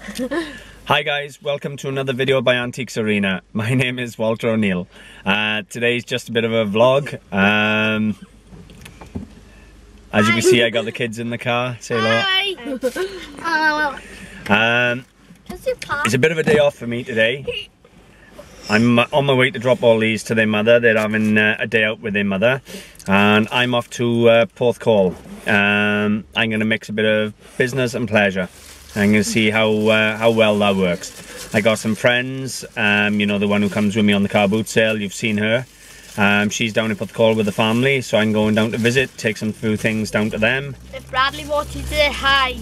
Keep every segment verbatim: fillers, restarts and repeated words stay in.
Hi guys, welcome to another video by Antiques Arena. My name is Walter O'Neill. Uh, today's just a bit of a vlog. Um, as you can see, I got the kids in the car. Say hello. Hi. Um, it's a bit of a day off for me today. I'm on my way to drop all these to their mother. They're having uh, a day out with their mother. And I'm off to uh, Porthcawl. Um, I'm going to mix a bit of business and pleasure. I'm going to see how uh, how well that works. I got some friends, um, you know, the one who comes with me on the car boot sale, you've seen her. Um, she's down in Porthcawl with the family, so I'm going down to visit, take some few things down to them. If Bradley wants to say hi.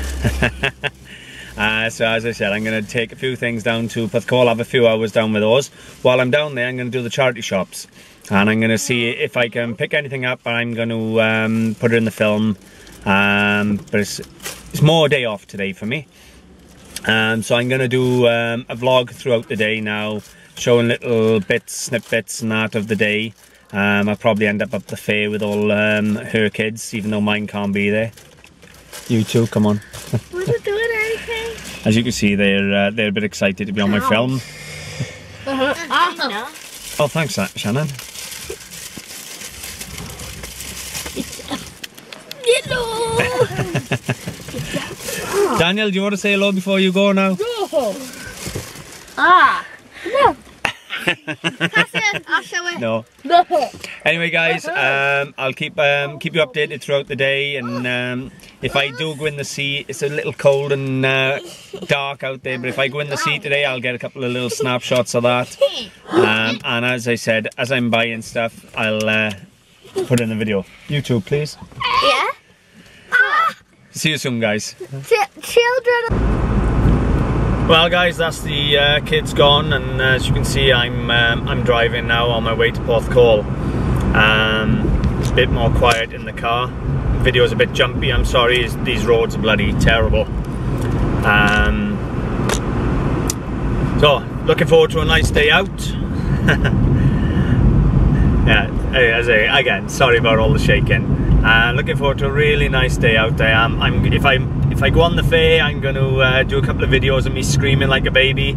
uh, so as I said, I'm going to take a few things down to Porthcawl, have a few hours down with those. While I'm down there, I'm going to do the charity shops. And I'm going to see if I can pick anything up, I'm going to um, put it in the film. Um, but it's, it's more a day off today for me. Um, so I'm going to do um, a vlog throughout the day now, showing little bits, snippets and that of the day. Um, I'll probably end up up the fair with all um, her kids, even though mine can't be there. You too, come on. What are you doing, anything? As you can see, they're uh, they're a bit excited to be on my film. Uh-huh. Oh, thanks, Shannon. Hello. Daniel, do you want to say hello before you go now? No. Ah. No. Pass it. I'll show it. No. No. Anyway, guys, um, I'll keep um, keep you updated throughout the day, and um, if I do go in the sea, it's a little cold and uh, dark out there. But if I go in the sea today, I'll get a couple of little snapshots of that. Um, and as I said, as I'm buying stuff, I'll uh, put in the video. You too, please. Yeah. Ah. See you soon, guys. Ch children. Well, guys, that's the uh, kids gone, and uh, as you can see, I'm um, I'm driving now on my way to Porthcawl. Um, it's a bit more quiet in the car. Video's a bit jumpy. I'm sorry. These roads are bloody terrible. Um, so, looking forward to a nice day out. Yeah, as I, again, sorry about all the shaking. Uh, looking forward to a really nice day out there. I'm, I'm if I if I go on the fair, I'm going to uh, do a couple of videos of me screaming like a baby.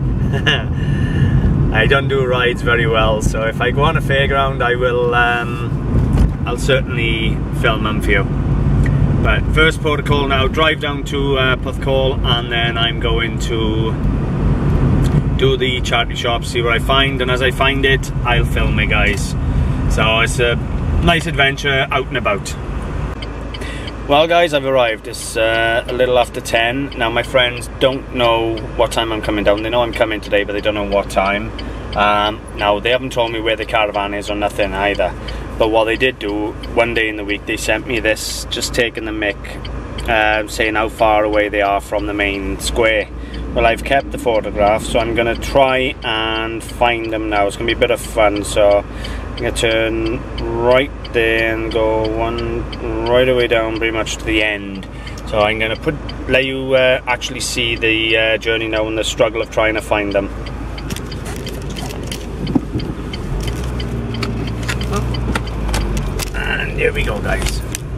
I don't do rides very well, so if I go on a fairground, I will. Um, I'll certainly film them for you. But first protocol now: drive down to uh, Porthcawl, and then I'm going to do the charity shop, see what I find, and as I find it, I'll film it, guys. So it's a nice adventure out and about. Well, guys, I've arrived. It's uh, a little after ten. Now, my friends don't know what time I'm coming down. They know I'm coming today, but they don't know what time. Um, now, they haven't told me where the caravan is or nothing either. But what they did do, one day in the week, they sent me this, just taking the mic, uh, saying how far away they are from the main square. Well, I've kept the photograph, so I'm going to try and find them now. It's going to be a bit of fun, so I'm going to turn right there and go one right away down pretty much to the end. So I'm going to put let you uh, actually see the uh, journey now and the struggle of trying to find them. And here we go, guys.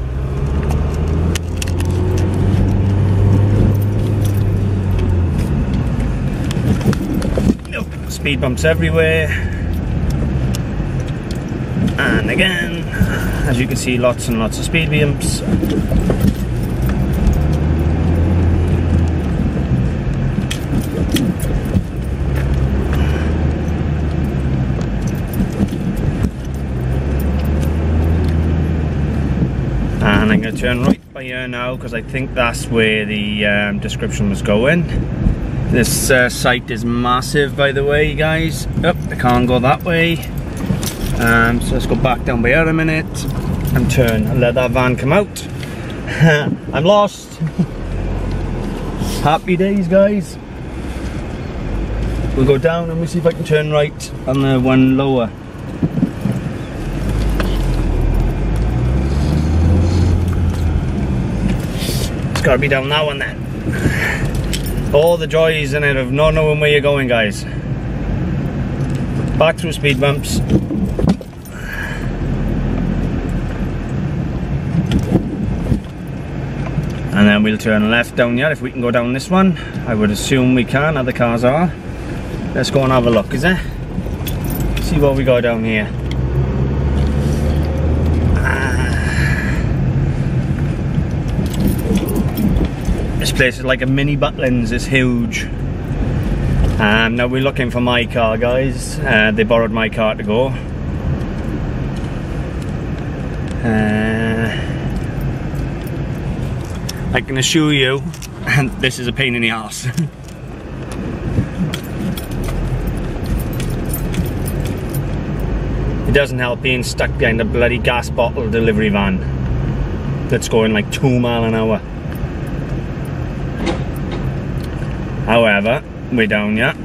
Speed bumps everywhere, and again, as you can see, lots and lots of speed bumps. And I'm going to turn right by here now, because I think that's where the um, description was going. This uh, site is massive, by the way, guys. Oh, I can't go that way. Um, so let's go back down by here a minute and turn and let that van come out. I'm lost. Happy days, guys. We'll go down and we'll see if I can turn right on the one lower. It's got to be down that one then. All the joys in it of not knowing where you're going, guys. Back through speed bumps. And then we'll turn left down here if we can go down this one. I would assume we can, other cars are. Let's go and have a look, is it? See what we got down here. This place is like a mini Butlins, it's huge. Um, now we're looking for my car, guys. Uh, they borrowed my car to go. Uh, I can assure you, and this is a pain in the arse. It doesn't help being stuck behind a bloody gas bottle delivery van that's going like two mile an hour. However, we're down here,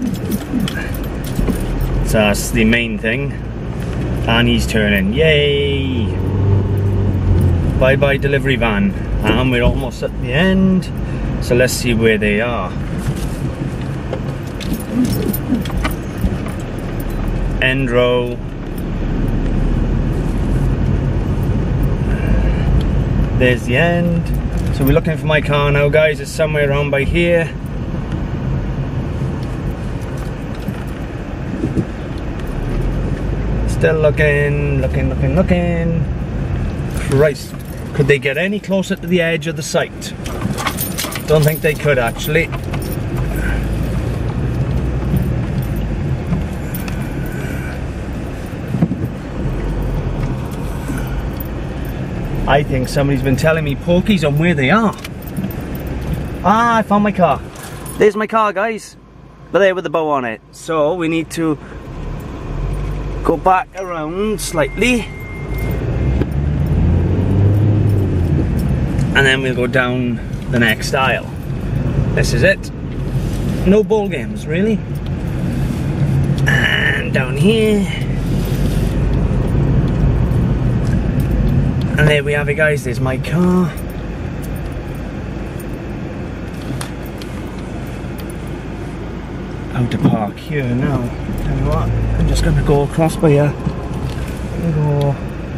so that's the main thing, and he's turning. Yay! Bye bye delivery van, and we're almost at the end, so let's see where they are. End row. There's the end. So we're looking for my car now, guys. It's somewhere around by here. Still looking, looking, looking, looking. Christ, could they get any closer to the edge of the site? Don't think they could, actually. I think somebody's been telling me pokies on where they are. Ah, I found my car. There's my car, guys. But there with the bow on it. So we need to go back around slightly, and then we'll go down the next aisle. This is it. No ball games, really. And down here. And there we have it, guys. There's my car. Out to park here now. Tell you what, I'm just gonna go across by here. Go.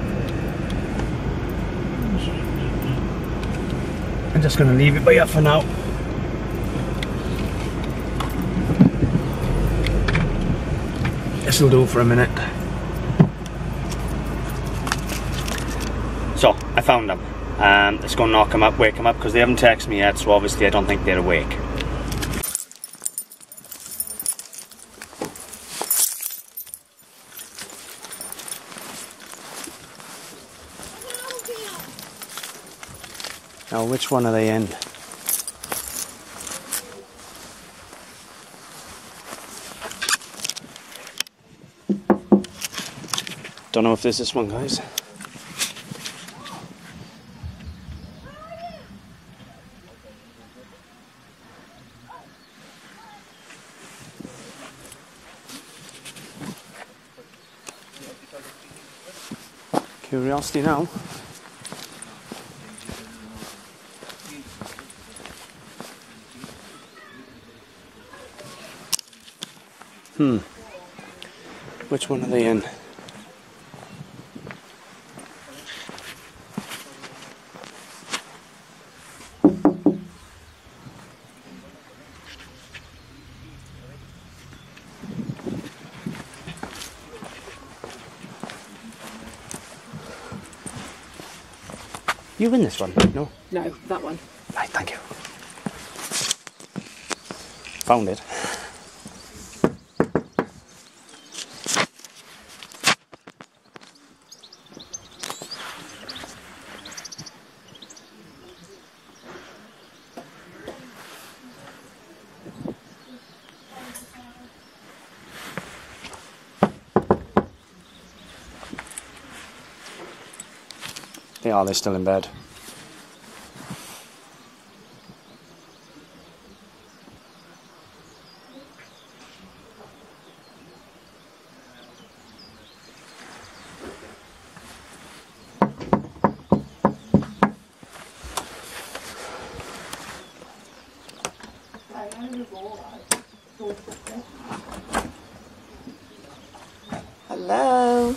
I'm just gonna leave it by here for now. This'll do for a minute. So, I found them. Um, let's go knock them up, wake them up, because they haven't texted me yet, so obviously I don't think they're awake. Now, which one are they in? Don't know if there's this one, guys. Curiosity now. Hmm. Which one are they in? You win this one? No? No, that one. Right, thank you. Found it. They are, they're still in bed. Hello.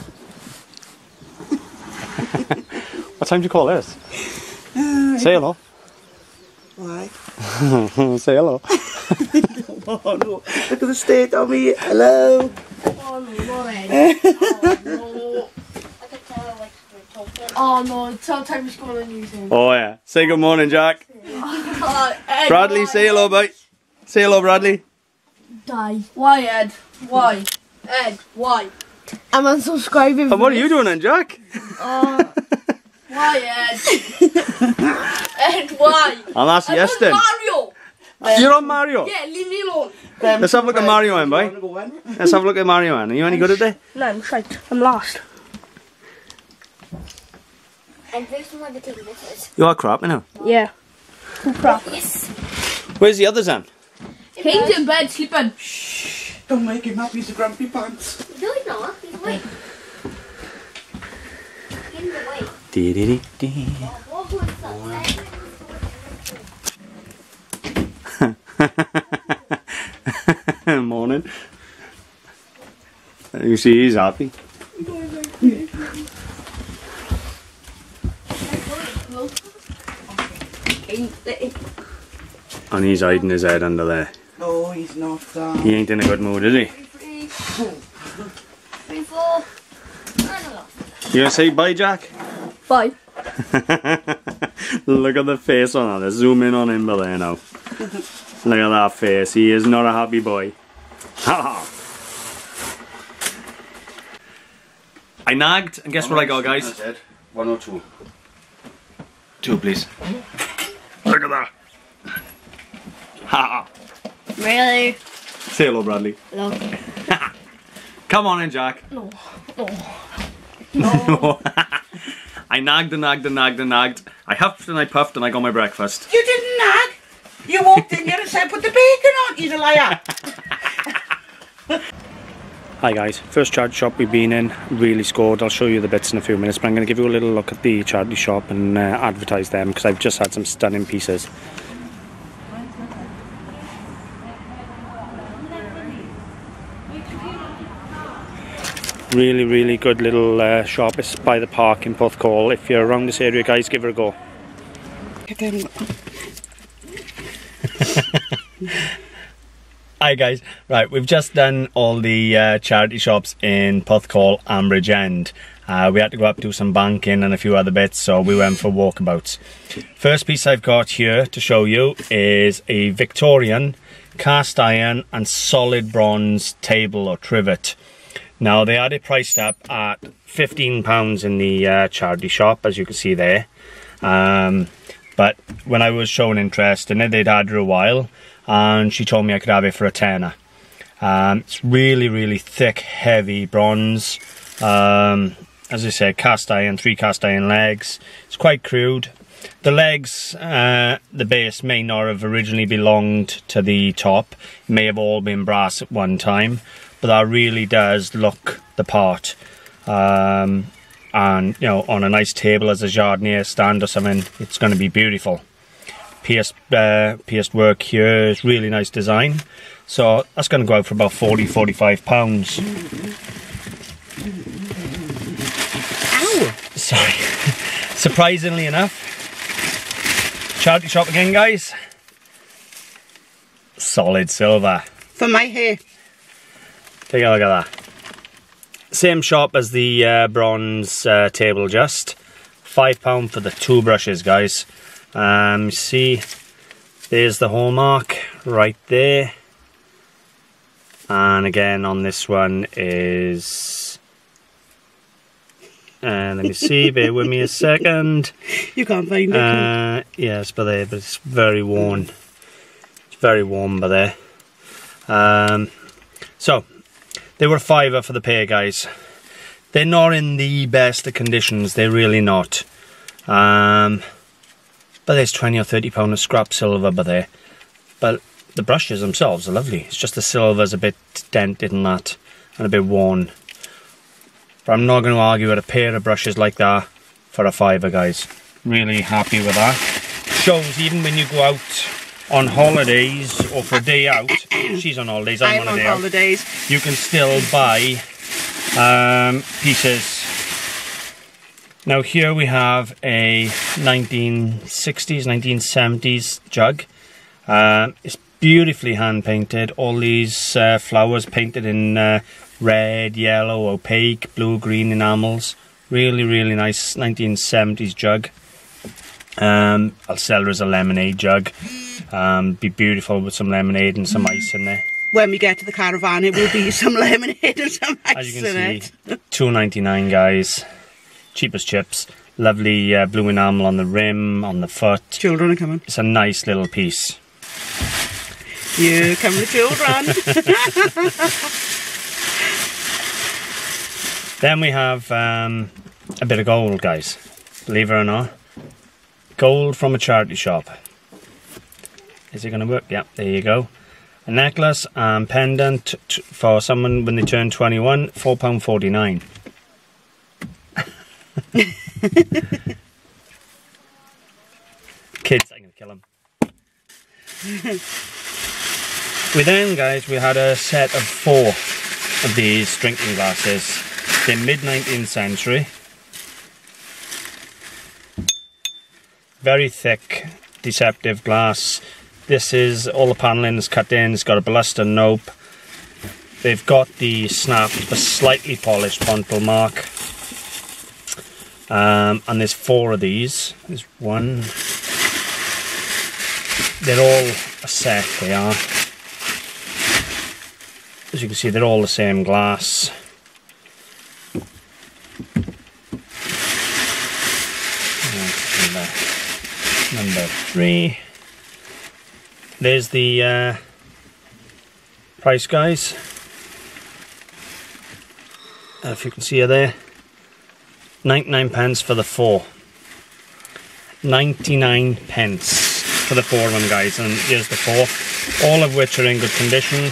What time do you call this? Uh, Say hello. Why? Say hello. Oh no, look at the state of me. Hello. Oh no, not Ed. Oh no. I can tell like we're talking. Oh no, tell time he's going on YouTube. Oh yeah. Say good morning, Jack. Oh, Ed, Bradley, why? say hello, bye. Say hello, Bradley. Die. Why, Ed? Why? Ed, why? I'm unsubscribing. And what are you doing then, Jack? Uh, why, Ed? Ed, why? And that's I'm yes on then. Mario. You're on Mario? Yeah, leave me alone. Let's have a look at Mario man, boy. Let's have a look at Mario man. Are you any good at it? No, I'm shite. I'm lost. And this one might be taking this. You are crap, you know. Yeah. Crap. Yes. Where's the others then? King's in bed sleeping. Shh. Don't make him up. He's a grumpy pants. No, he's not. He's awake. He's awake. Dee dee dee dee. What was that? Morning. You see, he's happy. And he's hiding his head under there. No, he's not. Uh... He ain't in a good mood, is he? Three, three, four. You gonna say bye, Jack? Bye. Look at the face on that. Let's zoom in on him there now. Look at that face. He is not a happy boy. Ha I nagged, and guess what I got, guys? One or two. Two, please. Look at that. Ha Really? Say hello, Bradley. No. Come on in, Jack. No. No. No. I nagged and nagged and nagged and nagged. I huffed and I puffed and I got my breakfast. You didn't nag. You walked in here and said, put the bacon on. You're a liar. Hi guys, first charity shop we've been in, really scored. I'll show you the bits in a few minutes, but I'm going to give you a little look at the charity shop and uh, advertise them because I've just had some stunning pieces. Really, really good little uh, shop. It's by the park in Porthcawl. If you're around this area, guys, give it a go. Hi guys, right, we've just done all the uh, charity shops in Porthcawl and Bridgend. Uh, we had to go up, do some banking and a few other bits, so we went for walkabouts. First piece I've got here to show you is a Victorian cast iron and solid bronze table or trivet. Now they had it priced up at fifteen pounds in the uh, charity shop, as you can see there. Um, but when I was showing interest in it, they'd had her a while, and she told me I could have it for a tenner. Um, it's really, really thick, heavy bronze. Um, as I said, cast iron, three cast iron legs. It's quite crude. The legs, uh, the base may not have originally belonged to the top. It may have all been brass at one time, but that really does look the part. Um, and, you know, on a nice table as a jardinier stand or something, it's going to be beautiful. Pierced, uh, pierced work here is really nice design. So that's going to go out for about forty, forty-five pounds. Ow! Sorry. Surprisingly enough, charity shop again, guys. Solid silver. For my hair. Take a look at that. Same shop as the uh, bronze uh, table just. Five pound for the two brushes, guys. Um, see, there's the hallmark right there. And again on this one is... Uh, let me see, bear with me a second. You can't find it. Uh, yes, but there, but it's very worn. It's very warm by there. Um, so, they were a fiver for the pair, guys. They're not in the best of conditions, they're really not. Um, but there's twenty or thirty pound of scrap silver by there. But the brushes themselves are lovely. It's just the silver's a bit dented and that, and a bit worn. But I'm not going to argue with a pair of brushes like that for a fiver, guys. Really happy with that. Shows even when you go out on holidays or for a day out. She's on holidays, I'm, I'm on a day on out. holidays. You can still buy um, pieces Now here we have a nineteen sixties, nineteen seventies jug. Um, it's beautifully hand painted. All these uh, flowers painted in uh, red, yellow, opaque, blue, green enamels. Really, really nice nineteen seventies jug. Um, I'll sell her as a lemonade jug. Um, be beautiful with some lemonade and some ice in there. When we get to the caravan, it will be some lemonade and some ice As you can in see, it. two ninety-nine, guys. Cheap as chips. Lovely uh, blue enamel on the rim, on the foot. Children are coming. It's a nice little piece. Here come the children. Then we have um, a bit of gold, guys. Believe it or not. Gold from a charity shop. Is it going to work? Yeah, there you go. A necklace and pendant t for someone when they turn twenty-one, four pounds forty-nine. Kids, I'm going to kill them. We then, guys, we had a set of four of these drinking glasses. They're mid nineteenth century. Very thick, deceptive glass. This is, all the panelling is cut in, it's got a baluster nope. They've got the snapped but slightly polished pontal mark. Um, and there's four of these. There's one. They're all a set, they are. As you can see, they're all the same glass. Number, number three. There's the uh, price, guys. Uh, if you can see her there. ninety-nine pence for the four. ninety-nine pence for the four of them, guys. And here's the four. All of which are in good condition.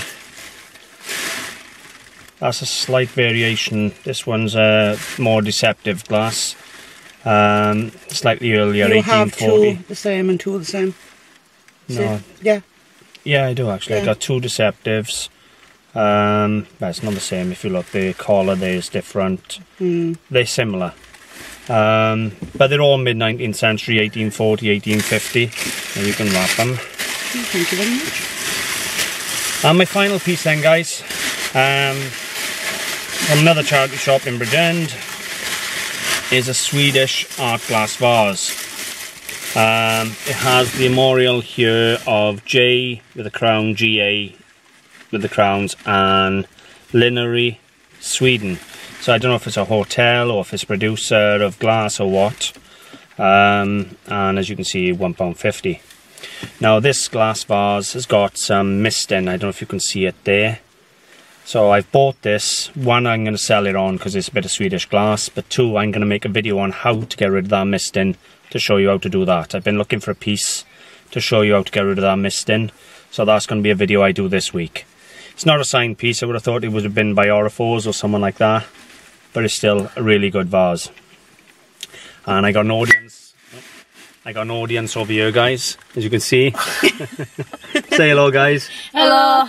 That's a slight variation. This one's a more deceptive glass. Um, slightly earlier, you eighteen forty. have two the same and two the same. No. So, yeah. Yeah, I do actually. Yeah. I got two deceptives. Um, well, it's not the same. If you look, the collar there is different. Mm. They're similar. Um, but they're all mid nineteenth century, eighteen forty, eighteen fifty. And you can wrap them. Thank you very much. And my final piece then, guys. Um, from another charity shop in Bridgend is a Swedish art glass vase. Um, it has the memorial here of J with the crown, G A with the crowns, and Linnery, Sweden. So I don't know if it's a hotel or if it's a producer of glass or what. Um, and as you can see, one pound fifty. Now this glass vase has got some mist in. I don't know if you can see it there. So I've bought this. One, I'm going to sell it on because it's a bit of Swedish glass. But two, I'm going to make a video on how to get rid of that mist in, to show you how to do that. I've been looking for a piece to show you how to get rid of that mist in. So that's going to be a video I do this week. It's not a signed piece. I would have thought it would have been by Orifos or someone like that. But it's still a really good vase. And I got an audience. I got an audience over here, guys, as you can see. Say hello, guys. Hello.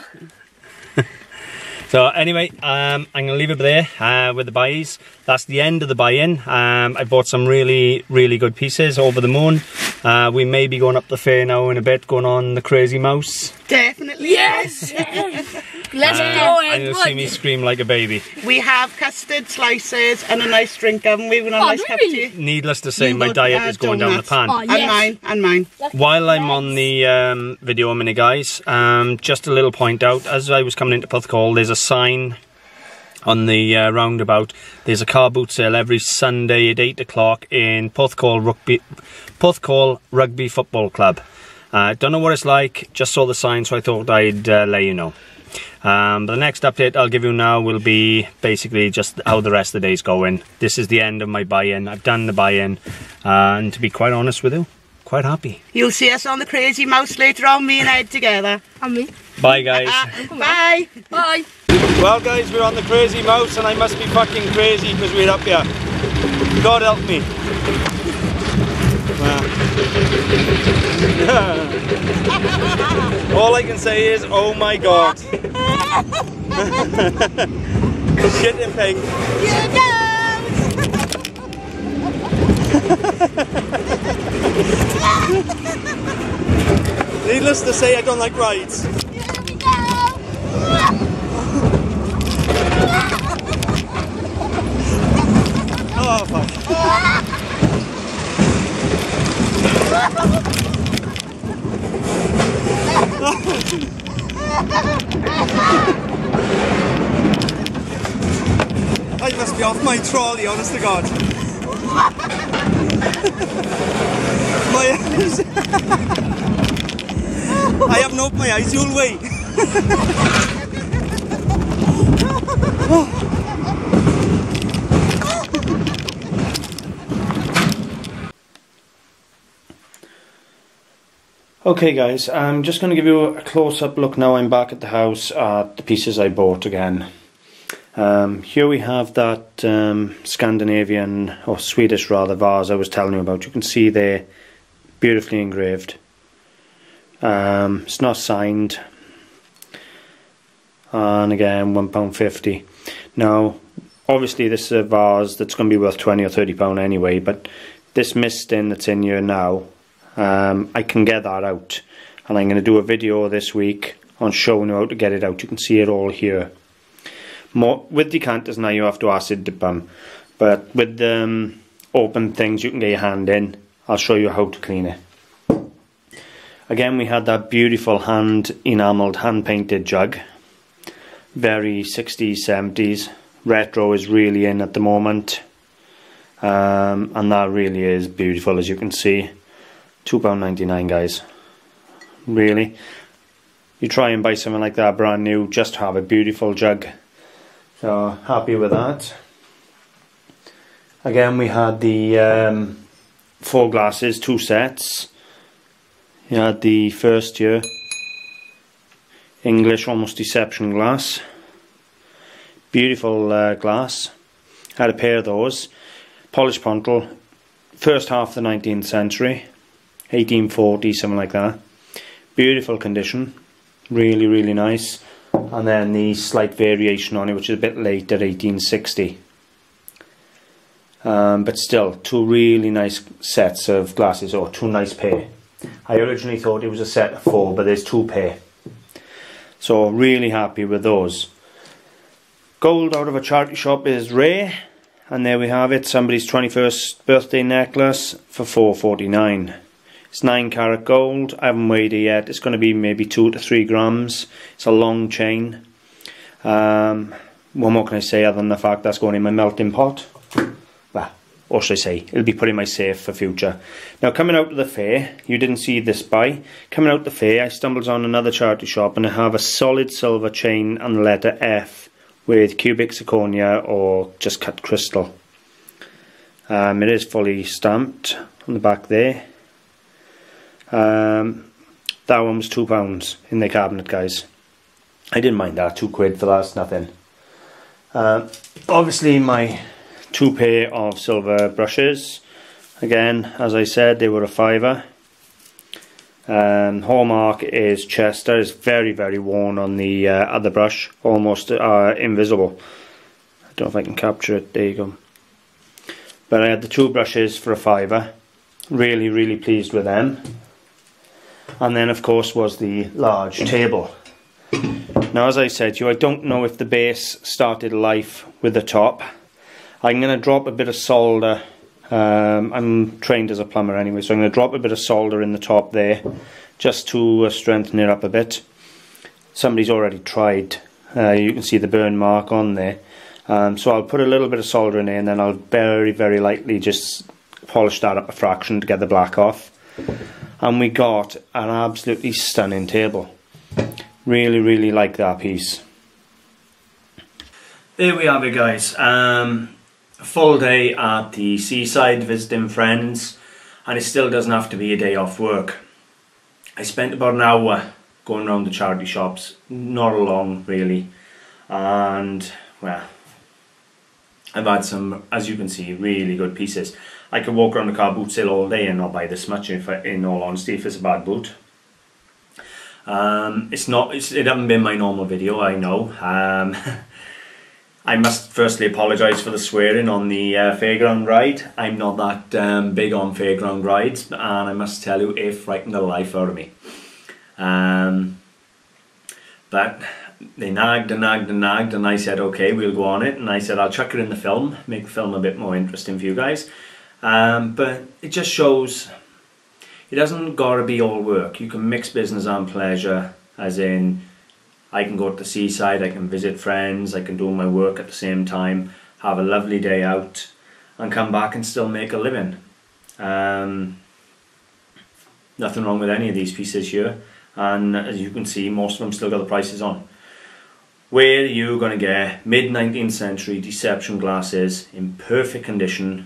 So anyway, um, I'm going to leave it there uh, with the buys. That's the end of the buy-in. Um, I bought some really, really good pieces over the moon. Uh, we may be going up the fair now in a bit, going on the Crazy Mouse. Definitely. Yes. Let's Uh, go, and you'll see me scream like a baby. We have custard slices and a nice drink, haven't we? With a Oh, nice cup of really? tea. Needless to say, You my got, diet uh, is going down the donuts. pan. Oh, And yes. mine, and mine. While I'm on the um, video a minute, guys, um, just a little point out. As I was coming into Porthcawl, there's a sign on the uh, roundabout. There's a car boot sale every Sunday at eight o'clock in Porthcawl Rugby, Porthcawl Rugby Football Club. Uh, don't know what it's like, just saw the sign, so I thought I'd uh, let you know. Um, but the next update I'll give you now will be basically just how the rest of the day's going. This is the end of my buy-in. I've done the buy-in, uh, and to be quite honest with you, quite happy. You'll see us on the Crazy Mouse later on, me and Ed together. And me. Bye, guys. Bye. Bye. Well, guys, we're on the Crazy Mouse, and I must be fucking crazy because we're up here. God help me. All I can say is, oh my God. Shit in pink. You know. Needless to say, I don't like rides. Here we go. Oh, fuck. I must be off my trolley, honest to God. My eyes. I haven't opened my eyes, you'll wait. Okay guys, I'm just going to give you a close-up look now. I'm back at the house at the pieces I bought again. Um, here we have that um, Scandinavian, or Swedish rather, vase I was telling you about. You can see there, beautifully engraved. Um, it's not signed. And again, one pound fifty. Now, obviously this is a vase that's going to be worth twenty or thirty pounds anyway, but this misting that's in here now, Um, I can get that out, and I'm going to do a video this week on showing you how to get it out. You can see it all here. More, with decanters now you have to acid dip them, but with the um, open things you can get your hand in. I'll show you how to clean it. Again, we had that beautiful hand enamelled, hand painted jug. Very sixties, seventies. Retro is really in at the moment, um, and that really is beautiful, as you can see. two pounds ninety-nine, guys. Really, you try and buy something like that brand new, just have a beautiful jug. So happy with that. Again, we had the um, four glasses, two sets. You had the first year English almost deception glass, beautiful uh, glass. Had a pair of those, polished pontal, first half of the nineteenth century. eighteen forty, something like that. Beautiful condition, really really nice. And then the slight variation on it, which is a bit later, eighteen sixty. Um, but still, two really nice sets of glasses, or two nice pair. I originally thought it was a set of four, but there's two pair. So really happy with those. Gold out of a charity shop is rare, and there we have it, somebody's twenty-first birthday necklace for four forty-nine. It's nine carat gold. I haven't weighed it yet. It's going to be maybe two to three grams. It's a long chain. Um, what more can I say other than the fact that's going in my melting pot? Well, what should I say? It'll be put in my safe for future. Now, coming out of the fair, you didn't see this buy. Coming out of the fair, I stumbled on another charity shop, and I have a solid silver chain and the letter F with cubic zirconia or just cut crystal. Um, it is fully stamped on the back there. Um, that one was two pounds in the cabinet, guys. I didn't mind that, two quid for that's nothing. Uh, obviously my two pair of silver brushes. Again, as I said, they were a fiver. Um, hallmark is Chester. It's very very worn on the uh, other brush, almost uh, invisible. I don't know if I can capture it. There you go. But I had the two brushes for a fiver. Really really pleased with them. And then of course was the large table. Now, as I said to you, I don't know if the base started life with the top. I'm going to drop a bit of solder. Um, I'm trained as a plumber anyway, so I'm going to drop a bit of solder in the top there, just to uh, strengthen it up a bit. Somebody's already tried. Uh, you can see the burn mark on there. Um, so I'll put a little bit of solder in there, and then I'll very, very lightly just polish that up a fraction to get the black off. And we got an absolutely stunning table. Really, really like that piece. There we have it, guys. Um, a full day at the seaside visiting friends, and it still doesn't have to be a day off work. I spent about an hour going around the charity shops, not long really, and well, I've had some, as you can see, really good pieces. I could walk around the car boot sale all day and not buy this much, if I, in all honesty, if it's a bad boot. Um, it's not, it's, it hasn't been my normal video, I know. Um, I must firstly apologise for the swearing on the uh, fairground ride. I'm not that um, big on fairground rides, and I must tell you, it frightened the life out of me. Um, but they nagged and nagged and nagged, and I said, okay, we'll go on it. And I said, I'll chuck it in the film, make the film a bit more interesting for you guys. Um, but it just shows it doesn't got to be all work. You can mix business and pleasure, as in, I can go to the seaside, I can visit friends, I can do my work at the same time, have a lovely day out, and come back and still make a living. Um, nothing wrong with any of these pieces here, and as you can see, most of them still got the prices on. Where are you going to get mid nineteenth century deception glasses in perfect condition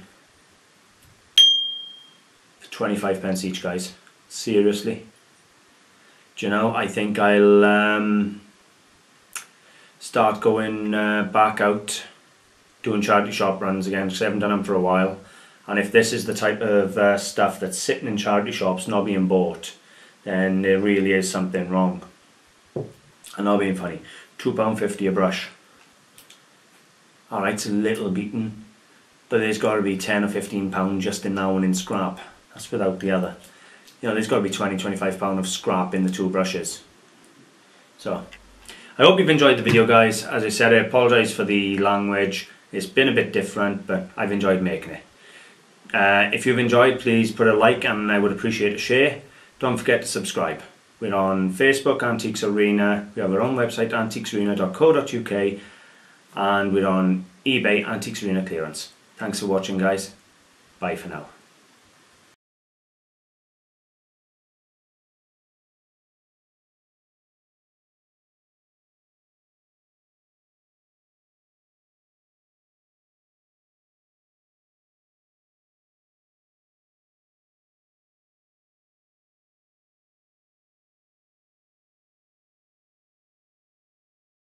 for twenty-five pence each, guys? Seriously? Do you know, I think I'll um, start going uh, back out doing charity shop runs again, because I haven't done them for a while. And if this is the type of uh, stuff that's sitting in charity shops not being bought, then there really is something wrong. I'm not being funny. two pounds fifty a brush. Alright, it's a little beaten, but there's got to be ten or fifteen pounds just in that one in scrap. That's without the other. You know, there's got to be twenty to twenty-five pounds of scrap in the two brushes. So, I hope you've enjoyed the video, guys. As I said, I apologise for the language. It's been a bit different, but I've enjoyed making it. Uh, if you've enjoyed, please put a like, and I would appreciate a share. Don't forget to subscribe. We're on Facebook, Antiques Arena. We have our own website, antiques arena dot co dot U K. And we're on eBay, Antiques Arena Clearance. Thanks for watching, guys. Bye for now.